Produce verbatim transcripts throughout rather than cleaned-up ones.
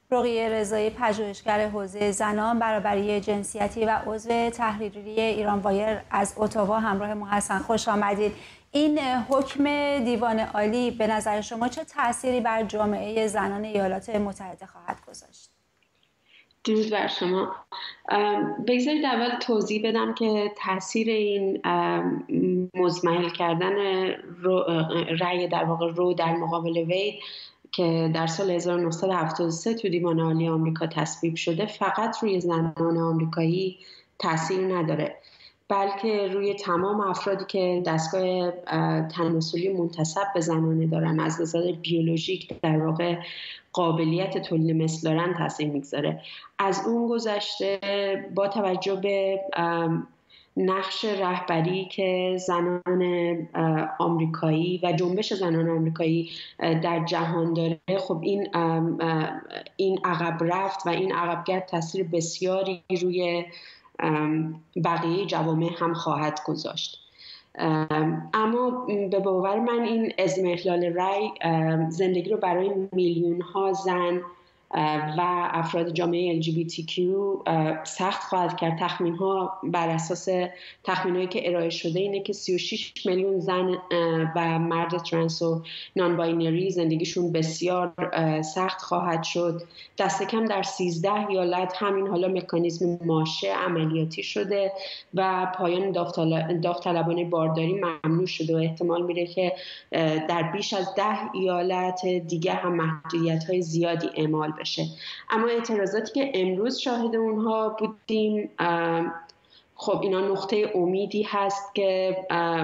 رقیه رضایی، پژوهشگر حوزه زنان، برابری جنسیتی و عضو تحریریه ایران وایر از اتاوا همراه ما هستند. خوش آمدید. این حکم دیوان عالی به نظر شما چه تأثیری بر جامعه زنان ایالات متحده خواهد گذاشت؟ درود بر شما. بگذارید اول توضیح بدم که تاثیر این مزمحل کردن رأی در واقع رو در مقابل وید که در سال هزار و نهصد و هفتاد و سه تو دیوان عالی آمریکا تصویب شده فقط روی زنان آمریکایی تاثیر نداره، بلکه روی تمام افرادی که دستگاه تناسلی منتسب به زنانه دارن، از نظر بیولوژیک در واقع قابلیت تولید مثل دارن تاثیر میگذاره. از اون گذشته با توجه به نقش رهبری که زنان آمریکایی و جنبش زنان آمریکایی در جهان داره، خب این این عقب رفت و این عقبگرد تاثیر بسیاری روی بقیه جوامع هم خواهد گذاشت. اما به باور من این اضمحلال رأی زندگی رو برای میلیون ها زن و افراد جامعه ال جی بی تی کیو سخت خواهد کرد. تخمین ها بر اساس تخمین هایی که ارائه شده اینه که سی و شش میلیون زن و مرد ترنس و نان باینری زندگیشون بسیار سخت خواهد شد. دست کم در سیزده ایالت همین حالا مکانیزم ماشه عملیاتی شده و پایان داوطلبانه بارداری ممنوع شده و احتمال میره که در بیش از ده ایالت دیگه هم محدودیت های زیادی اعمال بشه. اما اعتراضاتی که امروز شاهد اونها بودیم، خب اینا نقطه امیدی هست که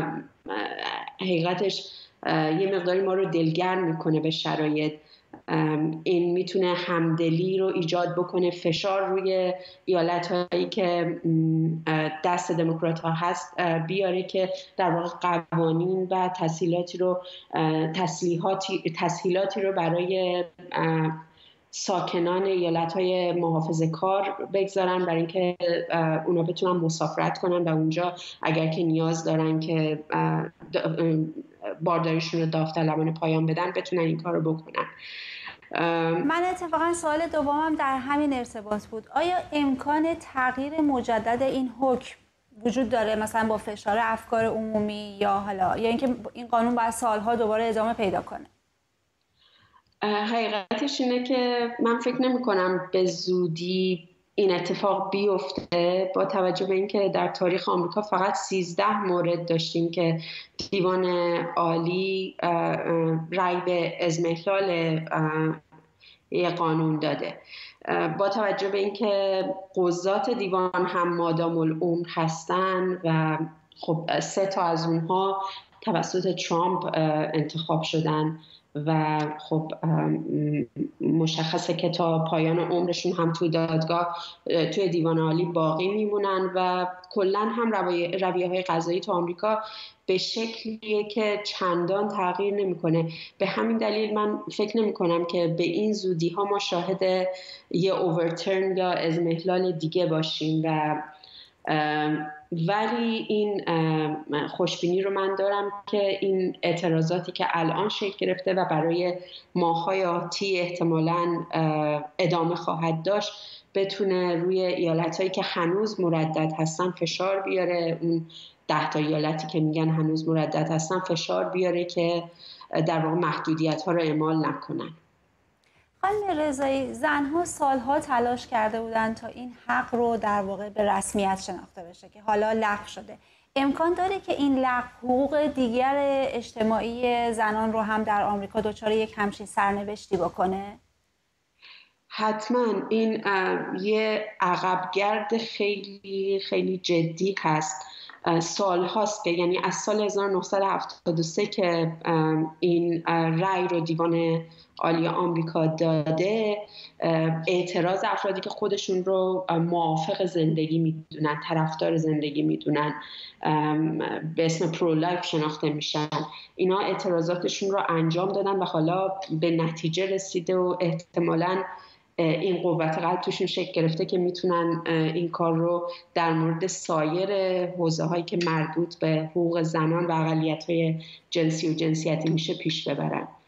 حقیقتش یه مقداری ما رو دلگرم میکنه به شرایط. این میتونه همدلی رو ایجاد بکنه، فشار روی ایالت هایی که دست دموکرات ها هست بیاره که در واقع قوانین و تسهیلاتی رو تسهیلاتی تسهیلاتی رو برای ساکنان ایالت‌های محافظه کار بگذارن، برای اینکه اونا بتونن مسافرت کنن و اونجا اگر که نیاز دارن که بارداریشون رو داوطلبانه پایان بدن بتونن این کار رو بکنن. من اتفاقا سوال دومم در همین ارتباط بود. آیا امکان تغییر مجدد این حکم وجود داره، مثلا با فشار افکار عمومی، یا حالا یا اینکه این قانون باید سالها دوباره ادامه پیدا کنه؟ حقیقتش اینه که من فکر نمی کنم به زودی این اتفاق بیفته، با توجه به اینکه در تاریخ آمریکا فقط سیزده مورد داشتیم که دیوان عالی رأی به اضمحلال یه قانون داده. با توجه به اینکه قضات دیوان هم مادام العمر هستن و خب سه تا از اونها توسط ترامپ انتخاب شدن و خب مشخصه که تا پایان عمرشون هم توی دادگاه توی دیوان عالی باقی میمونن و کلاً هم رویه های قضایی تو آمریکا به شکلیه که چندان تغییر نمیکنه. به همین دلیل من فکر نمی کنم که به این زودی ها ما شاهد یه اوورترن یا اضمحلال دیگه باشیم و ولی این خوشبینی رو من دارم که این اعتراضاتی که الان شکل گرفته و برای ماه‌های آتی احتمالاً ادامه خواهد داشت بتونه روی ایالت‌هایی که هنوز مردد هستن فشار بیاره، اون ده تا ایالتی که میگن هنوز مردد هستن فشار بیاره که در واقع محدودیت‌ها رو اعمال نکنن. خانم رضایی، زنها سالها تلاش کرده بودند تا این حق رو در واقع به رسمیت شناخته بشه که حالا لغو شده. امکان داره که این لغو حقوق دیگر اجتماعی زنان رو هم در آمریکا دچار یک همچین سرنوشتی بکنه؟ حتما. این یه عقبگرد خیلی خیلی جدی هست. سال هاست که یعنی از سال هزار و نهصد و هفتاد و سه که این رأی رو دیوان عالی آمریکا داده، اعتراض افرادی که خودشون رو موافق زندگی میدونن، طرفدار زندگی میدونن، به اسم پرو لایف شناخته میشن، اینا اعتراضاتشون رو انجام دادن و حالا به نتیجه رسیده و احتمالاً این قوت قلب توشون شکل گرفته که میتونن این کار رو در مورد سایر حوزه هایی که مربوط به حقوق زنان و اقلیت های جنسی و جنسیتی میشه پیش ببرن.